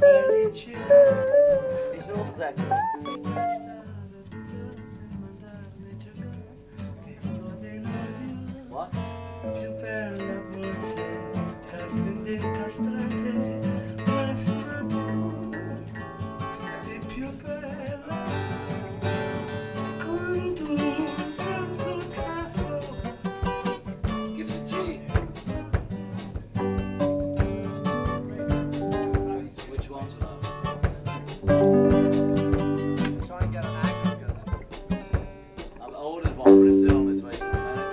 He's all exactly. What? Give us a G. Which one's that? Try and get an aggregate. I've ordered one Brazil this way from America.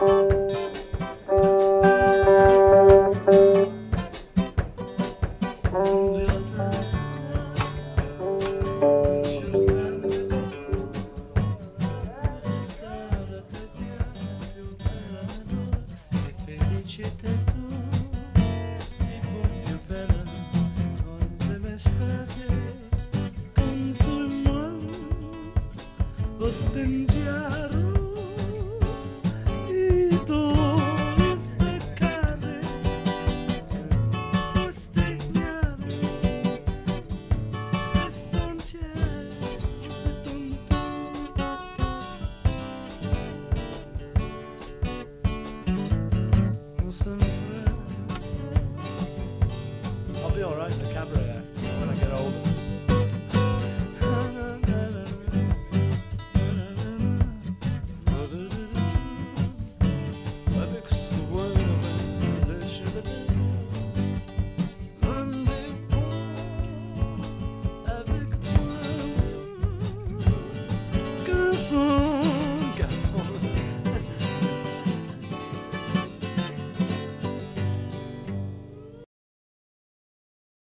Ostendiaro i to jest kare ostegniare estoncie se tonto I'll be alright in the cabaret act when I get older.